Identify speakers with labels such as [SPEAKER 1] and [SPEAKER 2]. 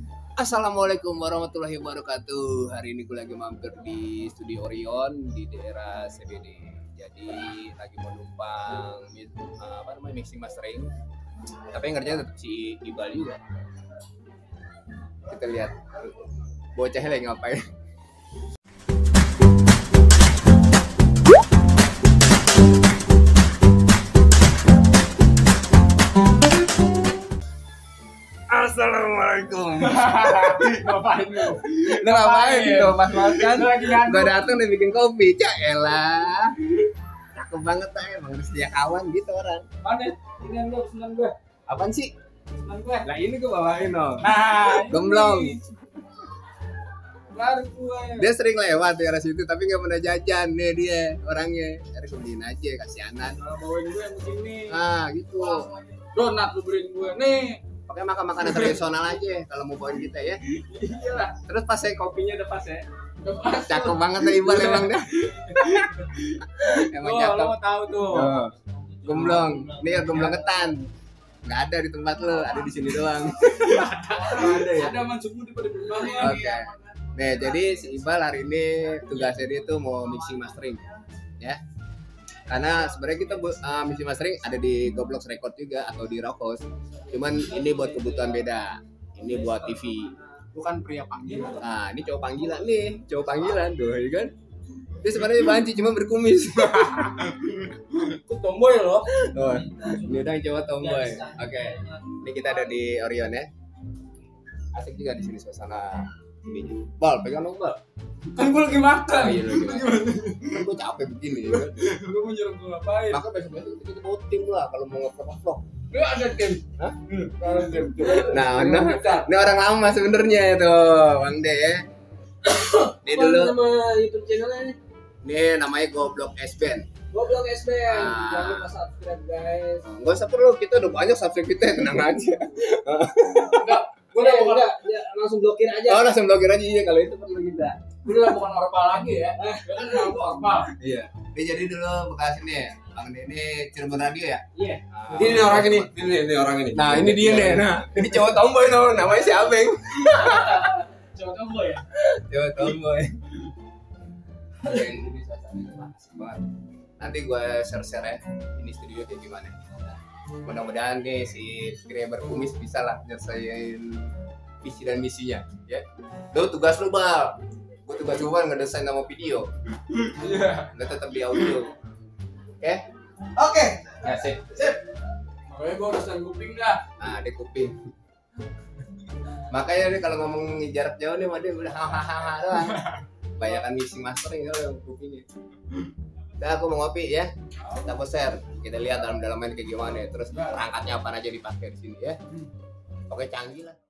[SPEAKER 1] Assalamualaikum warahmatullahi wabarakatuh. Hari ini gue lagi mampir di Studio Orion di daerah CBD. Jadi lagi mau numpang mixing mastering. Tapi yang ngerjain tetap si Iqbal juga. Kita lihat bocahnya lagi ngapain. Assalamualaikum.
[SPEAKER 2] Ngapain lu?
[SPEAKER 1] Lu ngapain gitu pas makan? Gua datang udah bikin kopi. Cak elah. Cakep banget lah, emang setia kawan gitu orang.
[SPEAKER 2] Mana? Ini lu senang gue.
[SPEAKER 1] Apaan sih?
[SPEAKER 2] Senang gue.
[SPEAKER 1] Lah ini gua bawain dong.
[SPEAKER 2] Nah,
[SPEAKER 1] Gemblong.
[SPEAKER 2] Baru gue.
[SPEAKER 1] Dia sering lewat di arah situ tapi nggak pernah jajan nih dia orangnya. Harus beliin aja kasihanan.
[SPEAKER 2] Kalau bawain gue yang begini.
[SPEAKER 1] Ah gitu.
[SPEAKER 2] Donat lu beliin gue nih.
[SPEAKER 1] Pakai makan makanan tradisional aja kalau mau bawain kita ya.
[SPEAKER 2] Iyalah.
[SPEAKER 1] Terus pas saya kopinya udah pas ya.
[SPEAKER 2] Udah pas.
[SPEAKER 1] Cakep banget nih Iqbal emang dah. Emang
[SPEAKER 2] Oh,
[SPEAKER 1] cakep.
[SPEAKER 2] lo mau tahu tuh.
[SPEAKER 1] Oh. Gemblong. Nih gemblong ketan. Nggak ada di tempat lo, ada di sini doang. Ada ya.
[SPEAKER 2] Ada mansubu di pada belakangnya.
[SPEAKER 1] Oke. Nih, jadi si Iqbal hari ini tugasnya dia tuh mau mixing mastering. Ya. Karena sebenarnya kita mixing mastering ada di Goblox Record juga atau di Rockhouse. Cuman ini buat kebutuhan beda. Ini buat TV.
[SPEAKER 2] Bukan pria panggilan.
[SPEAKER 1] Nah, ini cowok panggilan nih, cowok panggilan tuh, ya kan? Dia sebenarnya banci cuma berkumis.
[SPEAKER 2] Itu tomboy loh.
[SPEAKER 1] Oh, ini udah cowok tomboy. Oke. Ini kita ada di Orion ya. Asik juga di sini suasana ini. Bal, pegang dong, Bal.
[SPEAKER 2] Kan gue lagi makan.
[SPEAKER 1] Oh, iya, kan gue capek begini ya kan.
[SPEAKER 2] Gue mau nyuruh gue ngapain?
[SPEAKER 1] Maka besok-besok kita bawa tim lah kalau mau nge-vlog.
[SPEAKER 2] Lu ada tim.
[SPEAKER 1] Hah?
[SPEAKER 2] Ada tim.
[SPEAKER 1] Nah, ini orang lama sebenarnya itu, Bang De ya. Ini dulu.
[SPEAKER 2] Nama YouTube channelnya nih.
[SPEAKER 1] Ini namanya Goblok S-Band.
[SPEAKER 2] Goblok SBN.
[SPEAKER 1] Ah.
[SPEAKER 2] Jangan lupa subscribe guys.
[SPEAKER 1] Enggak usah perlu, kita udah banyak subscribe kita, tenang aja.
[SPEAKER 2] Enggak. Gue udah bukan ya, langsung blokir aja.
[SPEAKER 1] Oh, langsung blokir aja ya kalau itu perlu kita.
[SPEAKER 2] Gue udah bukan orpal lagi ya. Ya kan nama gue orpal.
[SPEAKER 1] Iya. Ini jadi dulu bekas ini ya. Bang De ini Cirebon Radio ya?
[SPEAKER 2] Iya.
[SPEAKER 1] Ini orang ini. Ini orang ini. Nah, ini dia nih. Nah, ini cowok tomboy tuh, namanya si Abeng.
[SPEAKER 2] Coba tomboy ya.
[SPEAKER 1] Cowok tomboy. Ini suasananya asik banget. Nanti gue share-share ya. Ini studio kayak gimana. Mudah-mudahan nih si pria berkumis bisa lah nyelesain visi dan misinya ya. Lu tugas lu Bal. Gue tugas gue ngedesain nama video.
[SPEAKER 2] Iya.
[SPEAKER 1] Lu tetap di audio. Oke?
[SPEAKER 2] Oke.
[SPEAKER 1] Ya sip.
[SPEAKER 2] Makanya gue udah kuping dah.
[SPEAKER 1] Nah, ada kuping. Makanya nih kalau ngomong jarak jauh nih dia udah hahaha doang. Banyakan mixing mastering kalau kupingnya. Udah aku mau ngopi ya. Kita mau share. Kita lihat dalam-dalamnya kayak gimana. Terus perangkatnya apa aja dipakai di sini ya. Oke, canggih lah.